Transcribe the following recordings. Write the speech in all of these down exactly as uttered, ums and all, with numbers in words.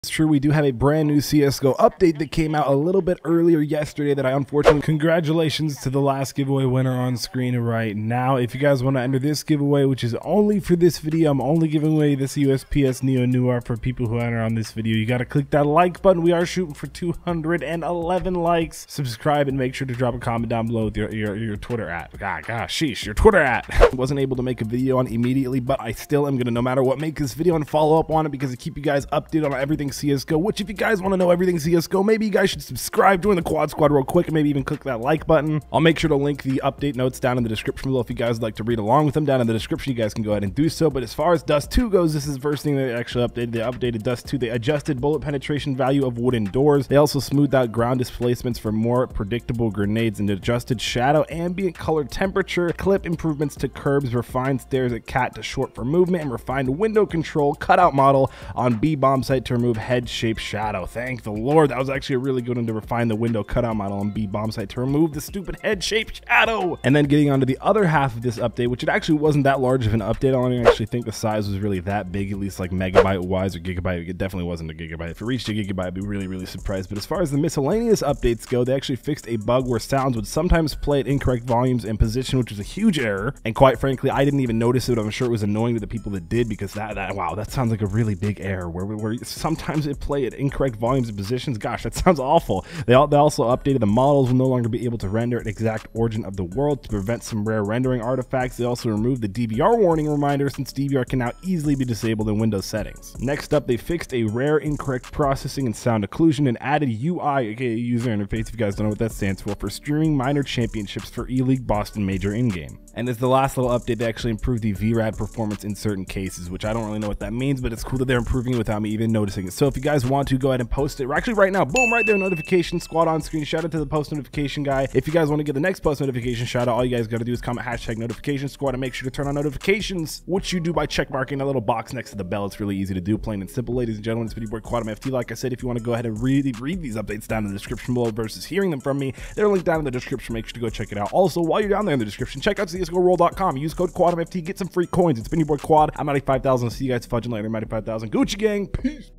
It's true, we do have a brand new C S G O update that came out a little bit earlier yesterday that I unfortunately... Congratulations to the last giveaway winner on screen right now. If you guys want to enter this giveaway, which is only for this video, I'm only giving away this U S P S Neo Noir for people who enter on this video. You got to click that like button. We are shooting for two hundred eleven likes. Subscribe and make sure to drop a comment down below with your, your, your Twitter at. God, gosh, sheesh, your Twitter at. Wasn't able to make a video on immediately, but I still am going to, no matter what, make this video and follow up on it because I keep you guys updated on everything C S G O, which if you guys want to know everything C S G O, maybe you guys should subscribe, join the Quad Squad real quick, and maybe even click that like button. I'll make sure to link the update notes down in the description below if you guys would like to read along with them. Down in the description, you guys can go ahead and do so. But as far as Dust two goes, this is the first thing they actually updated. They updated Dust two. They adjusted bullet penetration value of wooden doors. They also smoothed out ground displacements for more predictable grenades and adjusted shadow, ambient color, temperature, clip improvements to curbs, refined stairs at cat to short for movement, and refined window control cutout model on B bomb site to remove head shape shadow. Thank the Lord, that was actually a really good one to refine the window cutout model on B bomb site to remove the stupid head shape shadow. And then getting onto the other half of this update, which it actually wasn't that large of an update. I don't actually think the size was really that big, at least like megabyte wise or gigabyte. It definitely wasn't a gigabyte. If it reached a gigabyte, I'd be really, really surprised. But as far as the miscellaneous updates go, they actually fixed a bug where sounds would sometimes play at incorrect volumes and position, which was a huge error. And quite frankly, I didn't even notice it. I'm sure it was annoying to the people that did, because that, that wow, that sounds like a really big error where, where sometimes it play at incorrect volumes and positions. Gosh, that sounds awful. They, all, they also updated the models will no longer be able to render at exact origin of the world to prevent some rare rendering artifacts. They also removed the D V R warning reminder, since D V R can now easily be disabled in Windows settings. Next up, they fixed a rare incorrect processing and sound occlusion and added U I, aka user interface, if you guys don't know what that stands for, for streaming minor championships for E-League Boston Major in-game. And as the last little update, they actually improved the V RAD performance in certain cases, which I don't really know what that means, but it's cool that they're improving it without me even noticing it. So if you guys want to, go ahead and post it. We're actually right now, boom, right there, notification squad on screen. Shout out to the post notification guy. If you guys want to get the next post notification shout out, all you guys got to do is comment hashtag notification squad and make sure to turn on notifications, which you do by check marking that little box next to the bell. It's really easy to do, plain and simple. Ladies and gentlemen, it's Video Boy Quad M F T. Like I said, if you want to go ahead and read, read these updates down in the description below versus hearing them from me, they're linked down in the description. Make sure to go check it out. Also, while you're down there in the description, check out C S G O roll dot com. Use code Quad M F T, get some free coins. It's been your boy Quad. I'm ninety-five thousand. See you guys fudging later. ninety-five thousand. Gucci gang. Peace.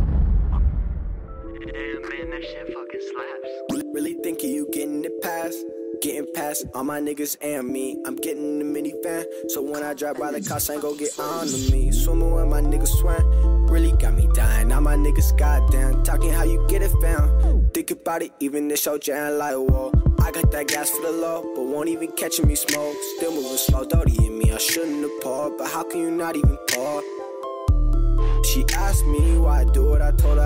Damn, man, that shit fucking slaps. Really thinking you getting it past? Getting past all my niggas and me. I'm getting the minivan, so when I drive by the cops, I ain't gon' get on to me. Swimming where my niggas swim, really got me dying. Now my niggas goddamn talking how you get it found. Think about it, even this show jam like whoa. I got that gas for the low, but won't even catching me smoke. Still moving slow, dirty in me. I shouldn't have poured, but how can you not even pour? She asked me why I do it, I told her